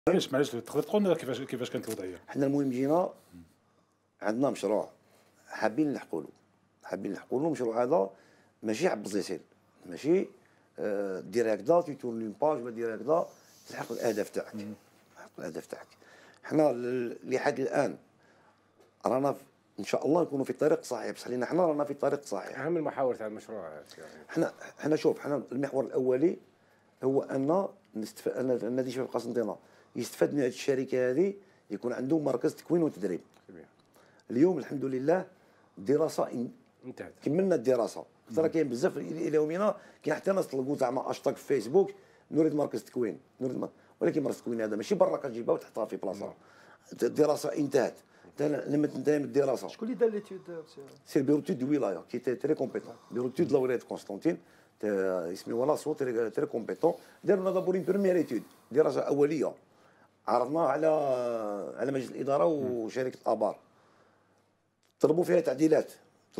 معليش تقدر تقول لنا كيفاش كانت الوضعيه؟ حنا المهم جينا عندنا مشروع حابين نلحقوا له المشروع هذا ماشي عبز يسير، ماشي دير هكذا تيتورني اون باج ولا دير هكذا تلحق الاهداف تاعك. حنا لحد الان رانا ان شاء الله نكونوا في طريق صحيح، بصح لينا حنا رانا في طريق صحيح. اهم المحاور تاع المشروع حنا شوف، حنا المحور الاولي هو ان النادي شباب قسنطينه يستفاد من هذه الشركه هذه، يكون عنده مركز تكوين وتدريب. اليوم الحمد لله الدراسه انتهت، كملنا الدراسه. ترى كاين بزاف الى يومنا كاين حتى ناس طلبوا زعما اشتاق في فيسبوك نريد مركز تكوين، ولكن مركز التكوين هذا ماشي برا كتجيبها وتحطها في بلاصه. الدراسه انتهت. لما تنتهي من الدراسه شكون اللي دار ليتيود؟ سي البيرو تود دو ولايه كي تري كومبيتون، بيرو تود لا ولايه قسنطين اسمي ولاسو تري كومبيتون. داروا لنا دابور اون بروميير ايتود، دراسه اوليه عرضناها على مجلس الاداره وشركه ابار. طلبوا فيها تعديلات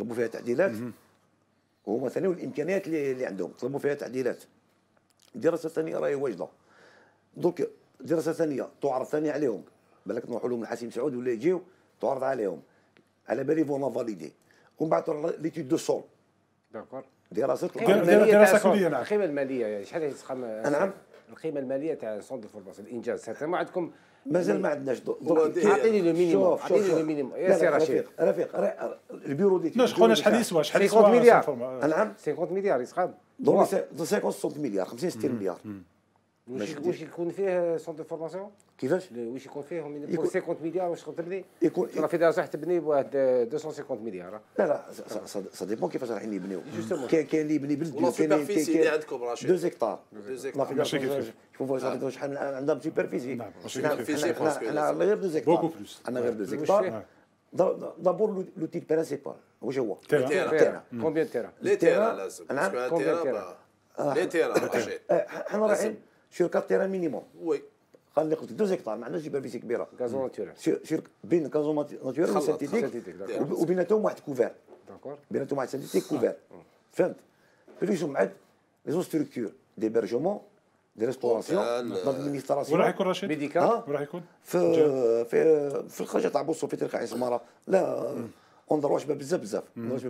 وهما ثاني والامكانيات اللي عندهم طلبوا فيها تعديلات. الدراسه الثانيه راهي واجده، دوك الدراسه الثانيه تعرض ثاني عليهم، بالك نروحوا لهم الحسيم سعود ولا يجيو تعرض عليهم، على بالي فونا فاليدي، ومن بعد ليتود دو سول. داكور. دراسه كليه. نعم. القيمه الماليه يعني شحال يتقام؟ نعم. القيمه الماليه تاع سونتر فورماسيون الانجاز ما عندكم؟ مازال ما عندناش. اعطيني لو مينيموم، يا سي رشيد. رفيق البيرو ديتي شحال يسوى 50 مليار. نعم 50 مليار يتقام. دونك 50 60 مليار 50 60 مليار. واش يكون فيه سونتر فورماسيون؟ كيفاش؟ واش يكون فيه من 50 مليار واش تبني؟ يكون في دراسه تبني بواحد 250 مليار. لا سا ديبون كيفاش رايحين يبنيو. كاين اللي يبني بلد، ولا سوبرفيسي اللي عندكم رشيد 2 هكتار. ماشي كيف شوفوا شحال عندهم سوبرفيسي. حنا غير 2 هكتار. بوكو بلوس. عندنا غير 2 هكتار. دابور لوتي برينسيبال واش هو؟ تيران. كومبيان تيران؟ لي تيران لازم. نعم. لي تيران رشيد. حنا رايحين sur 4 تيران مينيموم. وي. قال لي قلت 2 هكتار ما عندناش سوبرفيسي كبيره. غازون ناتورال. بين غازون ناتورال وسانتيتيك وبيناتهم واحد كوفير. داكور. بيناتهم واحد سانتيتيك كوفير. فهمت؟ بلوس من بعد لي زون ستركتور ديبرجمون دي ريستوراسيون دادمينستراسيون. وين راح يكون رشيد؟ ميديكال. وين راح يكون؟ في الخرجه تاع بوصو في طريق عين سماره. لا اون شباب بزاف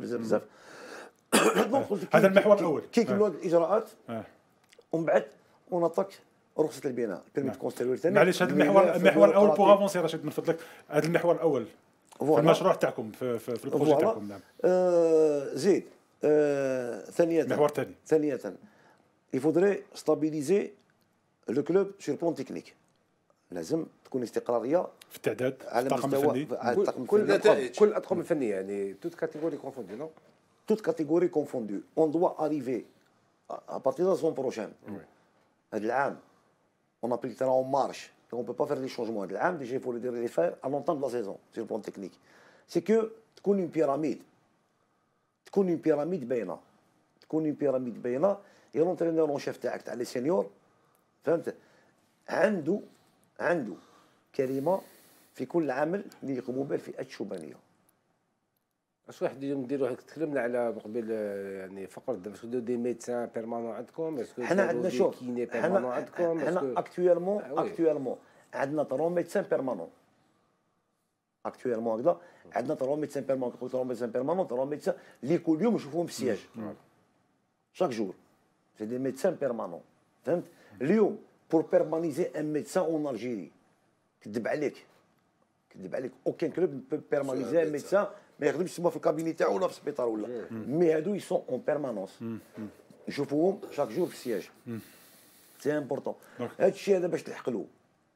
هذا المحور الاول. كيكملوا هذه الاجراءات ومن بعد ونطق رخصه البناء بيرمي كونستروير ثاني. معليش هذا المحور الاول بوغ افونسي رشيد من فضلك، هذا المحور الاول في المشروع تاعكم في البروجي تاعكم. نعم. زيد ثانية المحور الثاني ثانية il faudrait stabiliser le club sur plan technique. لازم تكون استقرارية في التعداد على مستوى الطاقم الفني. كل الاطقم الفنيه يعني توت كاتيجوري كونفوندي نو؟ toute catégorie confondue. On doit arriver à partir de la saison prochaine. هذا العام on appliquera en marche. Donc on peut pas faire des changements. هذا العام déjà il faut les faire à l'entame de la saison sur le plan technique. C'est que تكون une pyramide. تكون une pyramide باينه. et l'entraîneur en chef تاعك تاع لي سينيور فهمت عنده كلمه في كل عمل اللي يقوموا به الفئات الشبانيه. اش واحد اليوم نديروا تكلمنا على قبل يعني فقط باش نديروا دي ميدسان بيرمانون عندكم؟ اسكو حنا عندنا شوف كيني بيرمانون عندكم؟ حنا اكتويلمون عندنا 3 ميدسان بيرمانون. اكتويلمون هكذا عندنا 3 ميدسان بيرمانون. كنقول 3 ميدسان بيرمانون 3 ميدسان اللي كل يوم نشوفوهم في السياج chaque jour. C'est des médecins permanents. فهمت؟ اليوم pour permaniser un médecin en Algérie كذب عليك aucun club ne peut permaniser un médecin ما يخدمش تما في الكابيني تاعو ولا في السبيطار ولا مي هادو يسون اون بيرمانونس نشوفوهم شاك جور في السياج. سي امبورطون. هادشي هذا باش تلحق له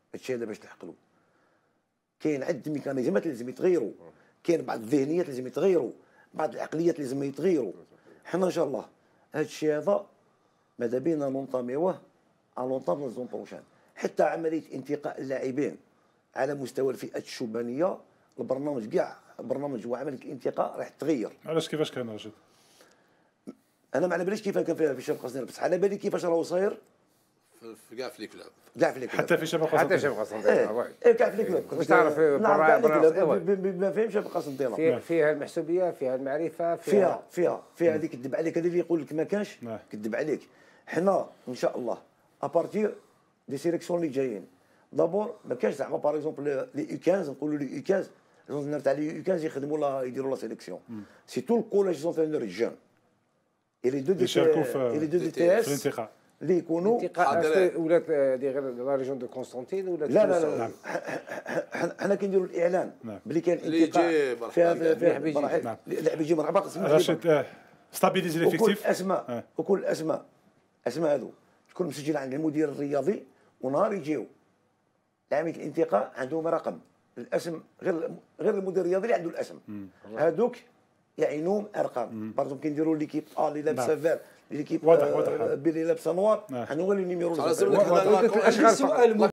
كاين عده ميكانيزمات اللي لازم يتغيروا، كاين بعض الذهنيات اللي لازم يتغيروا، بعض العقليات اللي لازم يتغيروا. حنا ان شاء الله هادشي هذا ماذا بينا ننطميوه على لونطام لا زون بروشان. حتى عمليه انتقاء اللاعبين على مستوى الفئات الشبانيه البرنامج كاع برنامج وعمليه الانتقاء راح تغير. علاش كيفاش كان رشيد؟ انا ما على باليش كيف كان فيها في شباب قسنطينه، بس على بالي كيفاش راهو صاير في كاع في لي كلوب. حتى في شباب قسنطينه. حتى شباب قسنطينه كاع في لي كلوب. واش تعرف برا ما فهمش شباب قسنطينه. فيها المحسوبيه، فيها المعرفه، فيها هذيك كذب عليك. هذا اللي يقول لك ما كانش كذب عليك. حنا ان شاء الله ابارتير دي سيليكسيون اللي جايين دابور ما كانش زعما باغ اكزومبل لي يو 15 نقولوا لي يو 15 الجونتينير تاع لي يو 15 يخدموا لا يديروا لا سيليكسيون سي تو الكوليج زونتينير جون اي لي دو دي تي اس الانتقاء اللي يكونوا ولات هذه غير لا ريجون دو كونستانتين ولا لا لا لا حنا كنديروا الاعلان بلي كاين انتقاء فيها اللاعب يجي مرحبا رشيد ستابيليزي ليفيكتيف وكل الاسماء هذو تكون مسجله عند المدير الرياضي ونهار يجيو لعمليه الانتقاء عندهم رقم الاسم غير المدير الرياضي اللي عنده الاسم هذوك يعينوهم ارقام برضو كنديروا ليكيب اللي لابسه فير ليكيب واضح بلي لابسه نوار عندهم غير النيميرو الاشغال